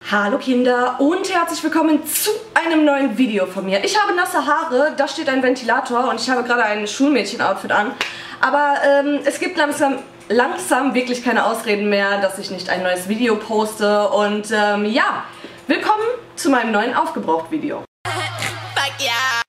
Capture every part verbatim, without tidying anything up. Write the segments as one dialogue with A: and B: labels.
A: Hallo Kinder und herzlich willkommen zu einem neuen Video von mir. Ich habe nasse Haare, da steht ein Ventilator und ich habe gerade ein Schulmädchen-Outfit an. Aber ähm, es gibt langsam, langsam wirklich keine Ausreden mehr, dass ich nicht ein neues Video poste. Und ähm, ja, willkommen zu meinem neuen Aufgebraucht-Video.
B: Fuck yeah.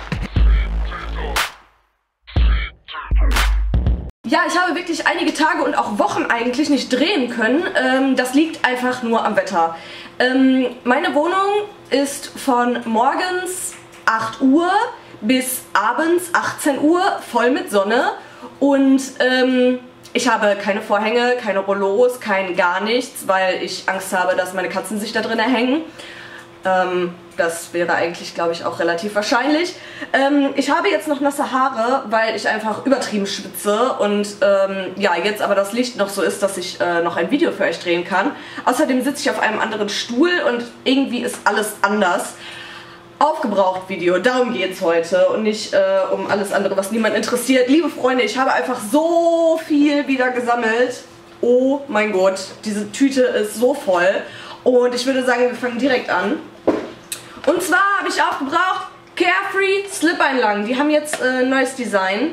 A: Ja, ich habe wirklich einige Tage und auch Wochen eigentlich nicht drehen können. Ähm, das liegt einfach nur am Wetter. Ähm, meine Wohnung ist von morgens acht Uhr bis abends achtzehn Uhr voll mit Sonne. Und ähm, ich habe keine Vorhänge, keine Rollos, kein gar nichts, weil ich Angst habe, dass meine Katzen sich da drin erhängen. Ähm, das wäre eigentlich, glaube ich, auch relativ wahrscheinlich. Ähm, ich habe jetzt noch nasse Haare, weil ich einfach übertrieben schwitze und ähm, ja, jetzt aber das Licht noch so ist, dass ich äh, noch ein Video für euch drehen kann. Außerdem sitze ich auf einem anderen Stuhl und irgendwie ist alles anders. Aufgebraucht Video, darum geht es heute und nicht äh, um alles andere, was niemand interessiert. Liebe Freunde, ich habe einfach so viel wieder gesammelt. Oh mein Gott, diese Tüte ist so voll. Und ich würde sagen, wir fangen direkt an. Und zwar habe ich aufgebraucht Carefree Slip-Einlagen. Die haben jetzt äh, ein neues Design.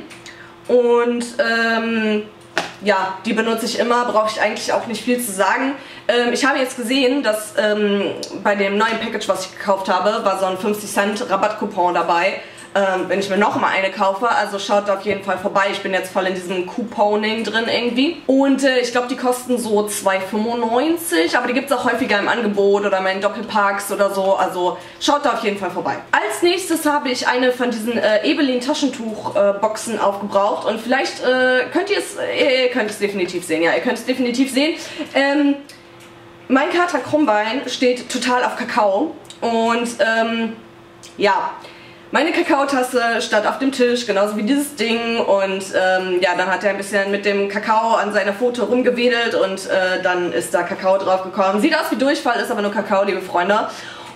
A: Und ähm, ja, die benutze ich immer, brauche ich eigentlich auch nicht viel zu sagen. Ähm, ich habe jetzt gesehen, dass ähm, bei dem neuen Package, was ich gekauft habe, war so ein fünfzig Cent Rabattcoupon dabei. Ähm, wenn ich mir noch mal eine kaufe, also schaut da auf jeden Fall vorbei. Ich bin jetzt voll in diesem Couponing drin irgendwie. Und äh, ich glaube, die kosten so zwei fünfundneunzig, aber die gibt es auch häufiger im Angebot oder mal in Doppelpacks oder so. Also schaut da auf jeden Fall vorbei. Als nächstes habe ich eine von diesen äh, Ebelin Taschentuch-Boxen äh, aufgebraucht. Und vielleicht äh, könnt ihr es, ihr könnt es definitiv sehen. Ja, ihr könnt es definitiv sehen. Ähm, mein Kater Krummbein steht total auf Kakao. Und ähm, ja... Meine Kakaotasse stand auf dem Tisch, genauso wie dieses Ding, und ähm, ja, dann hat er ein bisschen mit dem Kakao an seiner Pfote rumgewedelt und äh, dann ist da Kakao drauf gekommen. Sieht aus wie Durchfall, ist aber nur Kakao, liebe Freunde.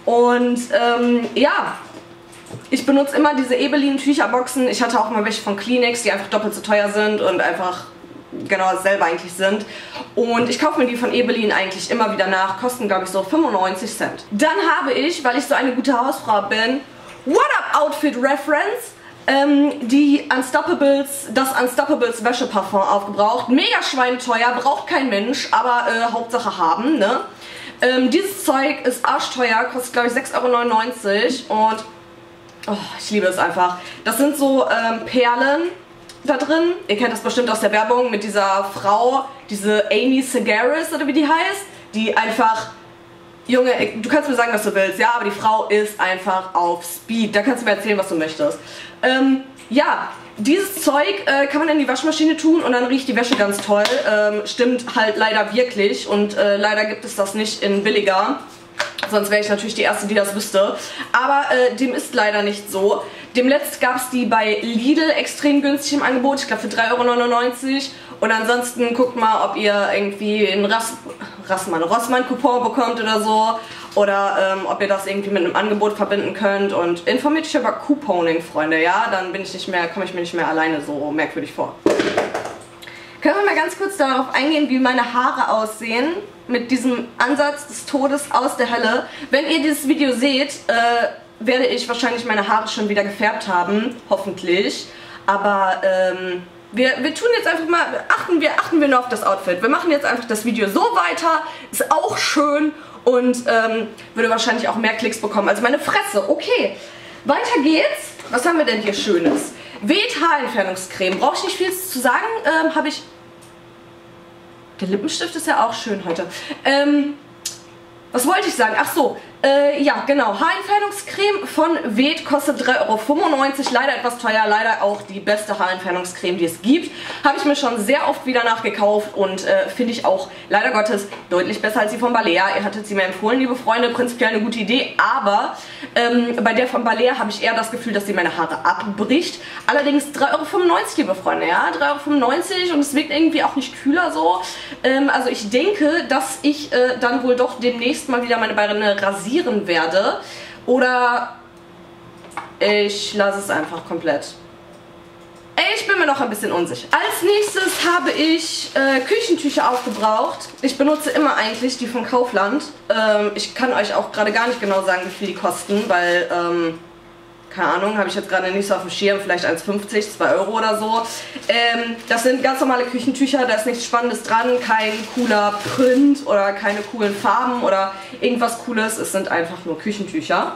A: Und ähm, ja, ich benutze immer diese Ebelin Tücherboxen. Ich hatte auch mal welche von Kleenex, die einfach doppelt so teuer sind und einfach genau dasselbe eigentlich sind. Und ich kaufe mir die von Ebelin eigentlich immer wieder nach, kosten glaube ich so fünfundneunzig Cent. Dann habe ich, weil ich so eine gute Hausfrau bin, What Up Outfit Reference, ähm, die Unstoppables, das Unstoppables Wäscheparfum aufgebraucht. Mega schweineteuer, braucht kein Mensch, aber äh, Hauptsache haben, ne? Ähm, dieses Zeug ist arschteuer, kostet glaube ich sechs Euro neunundneunzig und oh, ich liebe es einfach. Das sind so ähm, Perlen da drin. Ihr kennt das bestimmt aus der Werbung mit dieser Frau, diese Amy Sedaris oder wie die heißt, die einfach... Junge, du kannst mir sagen, was du willst, ja, aber die Frau ist einfach auf Speed. Da kannst du mir erzählen, was du möchtest. Ähm, ja, dieses Zeug äh, kann man in die Waschmaschine tun und dann riecht die Wäsche ganz toll. Ähm, stimmt halt leider wirklich und äh, leider gibt es das nicht in billiger. Sonst wäre ich natürlich die Erste, die das wüsste. Aber äh, dem ist leider nicht so. Demletzt gab es die bei Lidl extrem günstig im Angebot. Ich glaube für drei Euro neunundneunzig. Und ansonsten guckt mal, ob ihr irgendwie einen Rass, Rassmann, Rossmann-Coupon bekommt oder so. Oder ähm, ob ihr das irgendwie mit einem Angebot verbinden könnt. Und informiert euch über Couponing, Freunde, ja? Dann bin ich nicht mehr, komme ich mir nicht mehr alleine so merkwürdig vor. Können wir mal ganz kurz darauf eingehen, wie meine Haare aussehen? Mit diesem Ansatz des Todes aus der Hölle. Wenn ihr dieses Video seht, äh, werde ich wahrscheinlich meine Haare schon wieder gefärbt haben. Hoffentlich. Aber, ähm... Wir, wir tun jetzt einfach mal, achten wir, achten wir nur auf das Outfit. Wir machen jetzt einfach das Video so weiter, ist auch schön und ähm, würde wahrscheinlich auch mehr Klicks bekommen. Also meine Fresse, okay. Weiter geht's. Was haben wir denn hier Schönes? Veet Haarentfernungscreme. Brauche ich nicht viel zu sagen. Ähm, habe ich... Der Lippenstift ist ja auch schön heute. Ähm... Was wollte ich sagen? Ach so, äh, ja genau, Haarentfernungscreme von Veet kostet drei Euro fünfundneunzig, leider etwas teuer, leider auch die beste Haarentfernungscreme, die es gibt. Habe ich mir schon sehr oft wieder nachgekauft und äh, finde ich auch leider Gottes deutlich besser als die von Balea. Ihr hattet sie mir empfohlen, liebe Freunde, prinzipiell eine gute Idee, aber ähm, bei der von Balea habe ich eher das Gefühl, dass sie meine Haare abbricht. Allerdings drei Euro fünfundneunzig, liebe Freunde, ja, drei Euro fünfundneunzig und es wirkt irgendwie auch nicht kühler so. Ähm, also ich denke, dass ich äh, dann wohl doch demnächst mal wieder meine Beine rasieren werde oder ich lasse es einfach komplett. Ich bin mir noch ein bisschen unsicher. Als nächstes habe ich äh, Küchentücher aufgebraucht. Ich benutze immer eigentlich die von Kaufland. Ähm, ich kann euch auch gerade gar nicht genau sagen, wie viel die kosten, weil, ähm, keine Ahnung, habe ich jetzt gerade nicht so auf dem Schirm, vielleicht eins fünfzig, zwei Euro oder so. Ähm, das sind ganz normale Küchentücher, da ist nichts Spannendes dran, kein cooler Print oder keine coolen Farben oder irgendwas Cooles. Es sind einfach nur Küchentücher.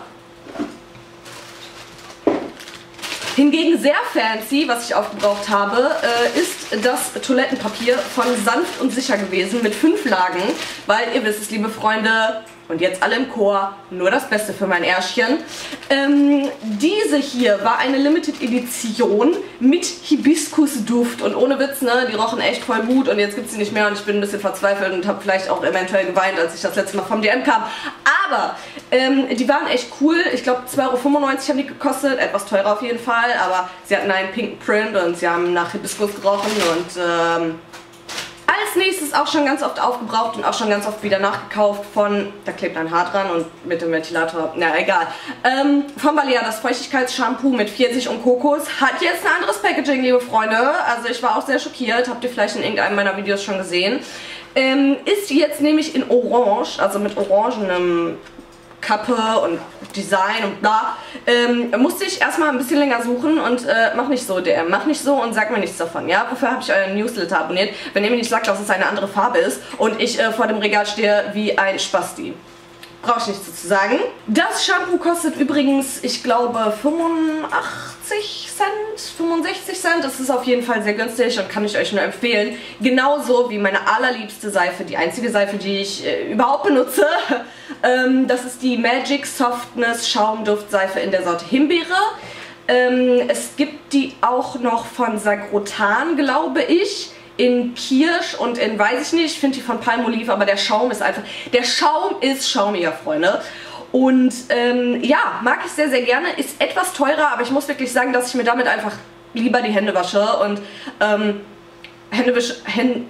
A: Hingegen sehr fancy, was ich aufgebraucht habe, äh, ist das Toilettenpapier von Sanft und Sicher gewesen mit fünf Lagen, weil ihr wisst es, liebe Freunde, und jetzt alle im Chor, nur das Beste für mein Ärschchen. Ähm, diese hier war eine Limited Edition mit Hibiskusduft und ohne Witz, ne, die rochen echt voll gut und jetzt gibt es sie nicht mehr und ich bin ein bisschen verzweifelt und habe vielleicht auch eventuell geweint, als ich das letzte Mal vom D M kam. Aber ähm, die waren echt cool, ich glaube zwei Euro fünfundneunzig haben die gekostet, etwas teurer auf jeden Fall, aber sie hatten einen pinken Print und sie haben nach Hibiskus gerochen und ähm, als nächstes auch schon ganz oft aufgebraucht und auch schon ganz oft wieder nachgekauft von, da klebt ein Haar dran und mit dem Ventilator, na egal, ähm, von Balea das Feuchtigkeitsshampoo mit Pfirsich und Kokos. Hat jetzt ein anderes Packaging, liebe Freunde, also ich war auch sehr schockiert, habt ihr vielleicht in irgendeinem meiner Videos schon gesehen. Ähm, ist jetzt nämlich in Orange, also mit orangenem Kappe und Design und bla, ähm, musste ich erstmal ein bisschen länger suchen und äh, mach nicht so, D M, mach nicht so und sag mir nichts davon, ja? Wofür habe ich euren Newsletter abonniert, wenn ihr mir nicht sagt, dass es eine andere Farbe ist und ich äh, vor dem Regal stehe wie ein Spasti. Brauche ich nichts dazu sagen. Das Shampoo kostet übrigens, ich glaube, fünfundachtzig Cent, fünfundsechzig Cent. Das ist auf jeden Fall sehr günstig und kann ich euch nur empfehlen. Genauso wie meine allerliebste Seife, die einzige Seife, die ich äh, überhaupt benutze. ähm, das ist die Magic Softness Schaumduftseife in der Sorte Himbeere. Ähm, es gibt die auch noch von Sagrotan, glaube ich. In Kirsch und in, weiß ich nicht, ich finde die von Palmolive, aber der Schaum ist einfach, der Schaum ist schaumiger, Freunde. Und ähm, ja, mag ich sehr, sehr gerne, ist etwas teurer, aber ich muss wirklich sagen, dass ich mir damit einfach lieber die Hände wasche und ähm, Hände waschen, Hände,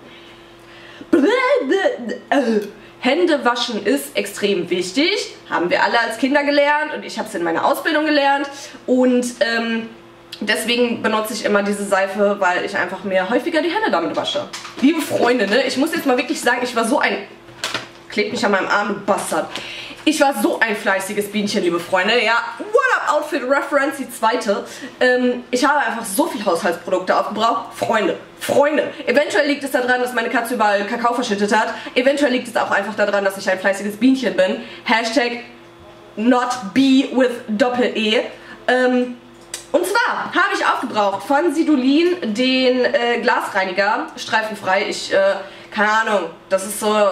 A: Hände waschen ist extrem wichtig, haben wir alle als Kinder gelernt und ich habe es in meiner Ausbildung gelernt und ähm, deswegen benutze ich immer diese Seife, weil ich einfach mehr häufiger die Hände damit wasche. Liebe Freunde, ne, ich muss jetzt mal wirklich sagen, ich war so ein... Klebt mich an meinem Arm, du Bastard. Ich war so ein fleißiges Bienchen, liebe Freunde. Ja, What Up Outfit Reference, die zweite. Ähm, ich habe einfach so viel Haushaltsprodukte aufgebraucht. Freunde, Freunde. Eventuell liegt es daran, dass meine Katze überall Kakao verschüttet hat. Eventuell liegt es auch einfach daran, dass ich ein fleißiges Bienchen bin. Hashtag not be with Doppel-E. Ähm... Und zwar habe ich aufgebraucht von Sidolin den äh, Glasreiniger, streifenfrei. Ich, äh, keine Ahnung, das ist so,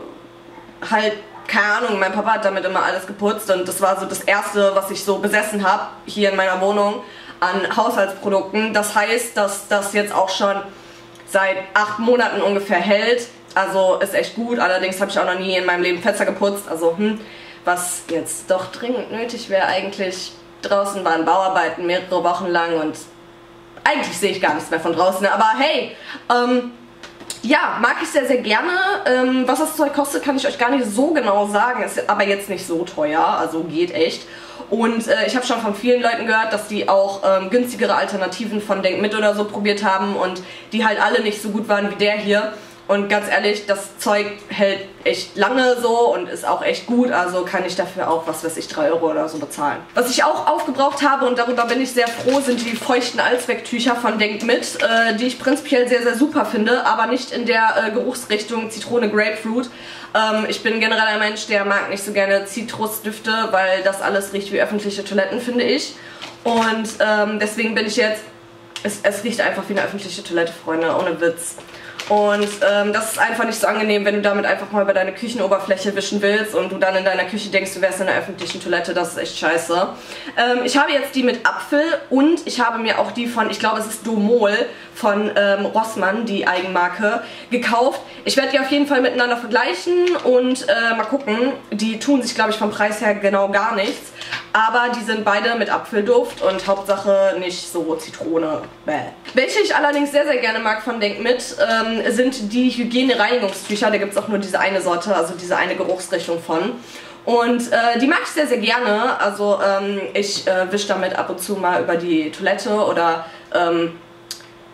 A: äh, halt, keine Ahnung, mein Papa hat damit immer alles geputzt und das war so das erste, was ich so besessen habe, hier in meiner Wohnung, an Haushaltsprodukten. Das heißt, dass das jetzt auch schon seit acht Monaten ungefähr hält. Also ist echt gut, allerdings habe ich auch noch nie in meinem Leben Fenster geputzt. Also, hm, was jetzt doch dringend nötig wäre eigentlich... Draußen waren Bauarbeiten mehrere Wochen lang und eigentlich sehe ich gar nichts mehr von draußen, aber hey, ähm, ja, mag ich sehr, sehr gerne. Ähm, was das Zeug kostet, kann ich euch gar nicht so genau sagen, ist aber jetzt nicht so teuer, also geht echt. Und äh, ich habe schon von vielen Leuten gehört, dass die auch ähm, günstigere Alternativen von Denk mit oder so probiert haben und die halt alle nicht so gut waren wie der hier. Und ganz ehrlich, das Zeug hält echt lange so und ist auch echt gut, also kann ich dafür auch, was weiß ich, drei Euro oder so bezahlen. Was ich auch aufgebraucht habe und darüber bin ich sehr froh, sind die feuchten Allzwecktücher von Denk mit, äh, die ich prinzipiell sehr, sehr super finde, aber nicht in der äh, Geruchsrichtung Zitrone Grapefruit. Ähm, ich bin generell ein Mensch, der mag nicht so gerne Zitrusdüfte, weil das alles riecht wie öffentliche Toiletten, finde ich. Und ähm, deswegen bin ich jetzt, es, es riecht einfach wie eine öffentliche Toilette, Freunde, ohne Witz. Und ähm, das ist einfach nicht so angenehm, wenn du damit einfach mal über deine Küchenoberfläche wischen willst und du dann in deiner Küche denkst, du wärst in einer öffentlichen Toilette. Das ist echt scheiße. Ähm, ich habe jetzt die mit Apfel und ich habe mir auch die von, ich glaube es ist Domol von ähm, Rossmann, die Eigenmarke, gekauft. Ich werde die auf jeden Fall miteinander vergleichen und äh, mal gucken. Die tun sich, glaube ich, vom Preis her genau gar nichts. Aber die sind beide mit Apfelduft und Hauptsache nicht so Zitrone. Bäh. Welche ich allerdings sehr, sehr gerne mag von Denk mit, ähm, sind die Hygiene-Reinigungstücher. Da gibt es auch nur diese eine Sorte, also diese eine Geruchsrichtung von. Und äh, die mag ich sehr, sehr gerne. Also ähm, ich äh, wische damit ab und zu mal über die Toilette oder ähm,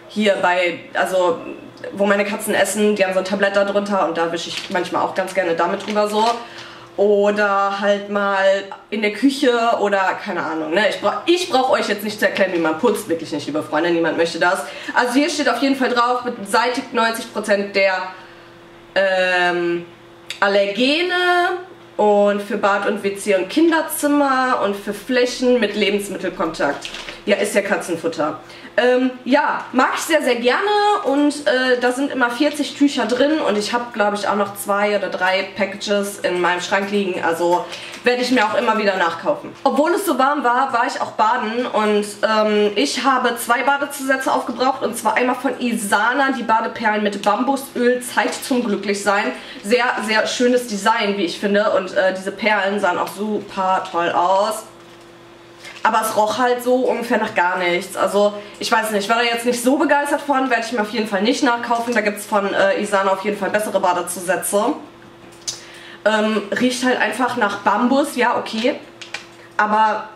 A: hier bei, also wo meine Katzen essen, die haben so ein Tablett da drunter und da wische ich manchmal auch ganz gerne damit drüber so. Oder halt mal in der Küche oder keine Ahnung, ne? Ich brauche ich brauch euch jetzt nicht zu erklären, wie man putzt, wirklich nicht, liebe Freunde, niemand möchte das. Also hier steht auf jeden Fall drauf, beseitigt neunzig Prozent der ähm, Allergene und für Bad und W C und Kinderzimmer und für Flächen mit Lebensmittelkontakt. Ja, ist ja Katzenfutter. Ähm, ja, mag ich sehr, sehr gerne und äh, da sind immer vierzig Tücher drin und ich habe, glaube ich, auch noch zwei oder drei Packages in meinem Schrank liegen, also werde ich mir auch immer wieder nachkaufen. Obwohl es so warm war, war ich auch baden und ähm, ich habe zwei Badezusätze aufgebraucht und zwar einmal von Isana, die Badeperlen mit Bambusöl, Zeit zum Glücklichsein. Sehr, sehr schönes Design, wie ich finde, und äh, diese Perlen sahen auch super toll aus. Aber es roch halt so ungefähr nach gar nichts. Also ich weiß nicht, ich war da jetzt nicht so begeistert von, werde ich mir auf jeden Fall nicht nachkaufen. Da gibt es von äh, Isana auf jeden Fall bessere Badezusätze. Ähm, riecht halt einfach nach Bambus, ja okay. Aber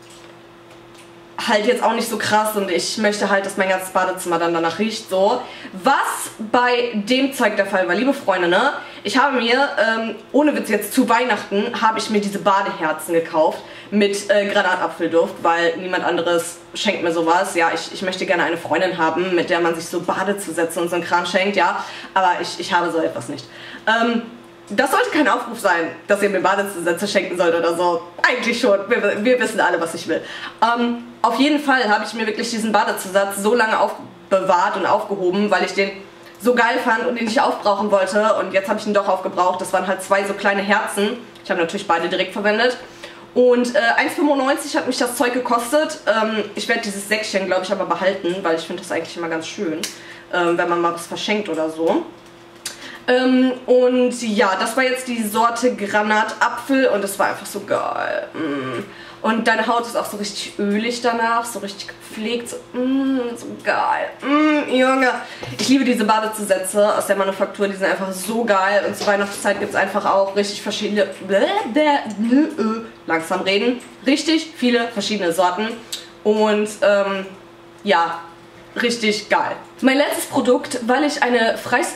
A: halt jetzt auch nicht so krass und ich möchte halt, dass mein ganzes Badezimmer dann danach riecht so. Was bei dem Zeug der Fall war, liebe Freunde, ne? Ich habe mir, ähm, ohne Witz jetzt, zu Weihnachten habe ich mir diese Badeherzen gekauft mit äh, Granatapfelduft, weil niemand anderes schenkt mir sowas. Ja, ich, ich möchte gerne eine Freundin haben, mit der man sich so Badezusätze und so einen Kram schenkt, ja. Aber ich, ich habe so etwas nicht. Ähm, Das sollte kein Aufruf sein, dass ihr mir Badezusätze schenken sollt oder so. Eigentlich schon. Wir, wir wissen alle, was ich will. Ähm, auf jeden Fall habe ich mir wirklich diesen Badezusatz so lange aufbewahrt und aufgehoben, weil ich den so geil fand und den ich aufbrauchen wollte. Und jetzt habe ich ihn doch aufgebraucht. Das waren halt zwei so kleine Herzen. Ich habe natürlich beide direkt verwendet. Und äh, eins fünfundneunzig hat mich das Zeug gekostet. Ähm, ich werde dieses Säckchen, glaube ich, aber behalten, weil ich finde das eigentlich immer ganz schön, ähm, wenn man mal was verschenkt oder so. Ähm, und ja, das war jetzt die Sorte Granatapfel und es war einfach so geil. Mm. Und deine Haut ist auch so richtig ölig danach, so richtig gepflegt, so, mm, so geil. Mm, Junge, ich liebe diese Badezusätze aus der Manufaktur, die sind einfach so geil. Und zur Weihnachtszeit gibt es einfach auch richtig verschiedene, langsam reden, richtig viele verschiedene Sorten. Und ähm, ja, richtig geil. Mein letztes Produkt, weil ich eine Freis...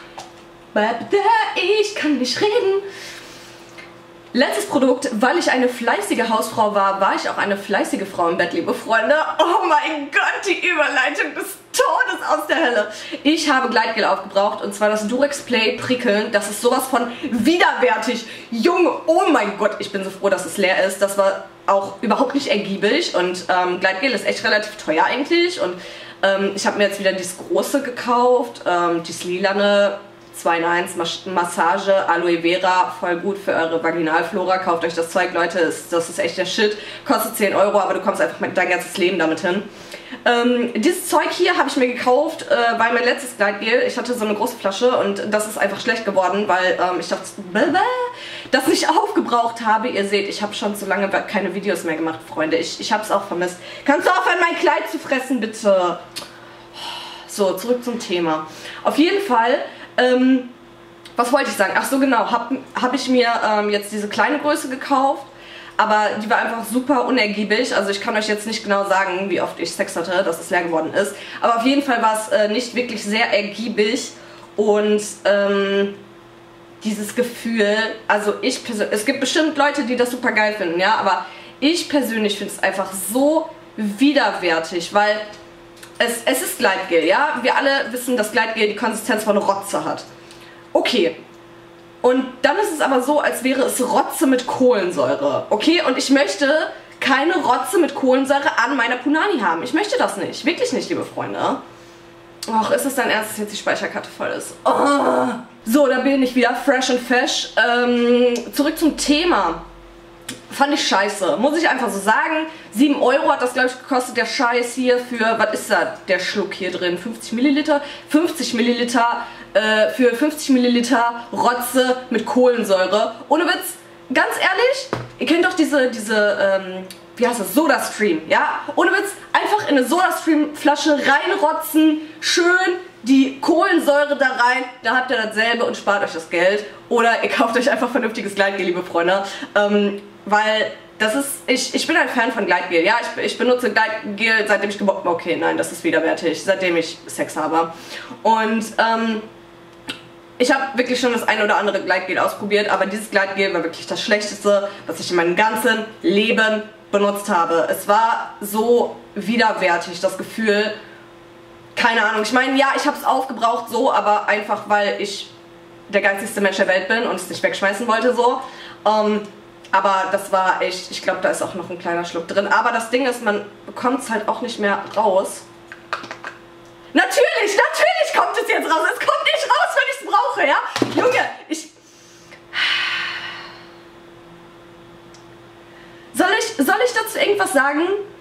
A: Ich kann nicht reden. Letztes Produkt, weil ich eine fleißige Hausfrau war, war ich auch eine fleißige Frau im Bett, liebe Freunde. Oh mein Gott, die Überleitung des Todes aus der Hölle. Ich habe Gleitgel aufgebraucht und zwar das Durex Play Prickeln. Das ist sowas von widerwärtig. Junge, oh mein Gott, ich bin so froh, dass es leer ist. Das war auch überhaupt nicht ergiebig und ähm, Gleitgel ist echt relativ teuer eigentlich. Und ähm, ich habe mir jetzt wieder dieses große gekauft, ähm, dieses lilane zwei in eins Massage, Aloe Vera, voll gut für eure Vaginalflora. Kauft euch das Zeug, Leute, das ist echt der Shit. Kostet zehn Euro, aber du kommst einfach mit dein ganzes Leben damit hin. Ähm, dieses Zeug hier habe ich mir gekauft, äh, weil mein letztes Gleitgel, ich hatte so eine große Flasche und das ist einfach schlecht geworden, weil ähm, ich das, das nicht aufgebraucht habe. Ihr seht, ich habe schon so lange keine Videos mehr gemacht, Freunde. Ich, ich habe es auch vermisst. Kannst du aufhören, mein Kleid zu fressen, bitte? So, zurück zum Thema. Auf jeden Fall... Ähm, was wollte ich sagen? Ach so, genau, habe hab ich mir ähm, jetzt diese kleine Größe gekauft, aber die war einfach super unergiebig, also ich kann euch jetzt nicht genau sagen, wie oft ich Sex hatte, dass es leer geworden ist, aber auf jeden Fall war es äh, nicht wirklich sehr ergiebig und ähm, dieses Gefühl, also ich persönlich, es gibt bestimmt Leute, die das super geil finden, ja, aber ich persönlich finde es einfach so widerwärtig, weil Es, es ist Gleitgel, ja? Wir alle wissen, dass Gleitgel die Konsistenz von Rotze hat. Okay. Und dann ist es aber so, als wäre es Rotze mit Kohlensäure. Okay? Und ich möchte keine Rotze mit Kohlensäure an meiner Punani haben. Ich möchte das nicht. Wirklich nicht, liebe Freunde. Och, ist es dein Ernst, dass jetzt die Speicherkarte voll ist? Oh. So, da bin ich wieder. Fresh and Fesh. Ähm, zurück zum Thema. Fand ich scheiße, muss ich einfach so sagen. sieben Euro hat das, glaube ich, gekostet, der Scheiß hier für, was ist da, der Schluck hier drin? fünfzig Milliliter? fünfzig Milliliter äh, für fünfzig Milliliter Rotze mit Kohlensäure. Ohne Witz, ganz ehrlich, ihr kennt doch diese, diese, ähm, wie heißt das, Soda Stream, ja? Ohne Witz, einfach in eine Soda Stream Flasche reinrotzen, schön die Kohlensäure da rein, da habt ihr dasselbe und spart euch das Geld. Oder ihr kauft euch einfach vernünftiges Gleitgel, liebe Freunde. Ähm, weil das ist, ich, ich bin ein Fan von Gleitgel. Ja, ich, ich benutze Gleitgel, seitdem ich geboren habe. Okay, nein, das ist widerwärtig. Seitdem ich Sex habe. Und ähm, ich habe wirklich schon das eine oder andere Gleitgel ausprobiert, aber dieses Gleitgel war wirklich das Schlechteste, was ich in meinem ganzen Leben benutzt habe. Es war so widerwärtig, das Gefühl. Keine Ahnung. Ich meine, ja, ich habe es aufgebraucht so, aber einfach, weil ich der geizigste Mensch der Welt bin und es nicht wegschmeißen wollte so. Ähm, aber das war echt, ich glaube, da ist auch noch ein kleiner Schluck drin. Aber das Ding ist, man bekommt es halt auch nicht mehr raus. Natürlich, natürlich kommt es jetzt raus. Es kommt nicht raus, wenn ich es brauche, ja? Junge, ich... Soll ich, soll ich dazu irgendwas sagen?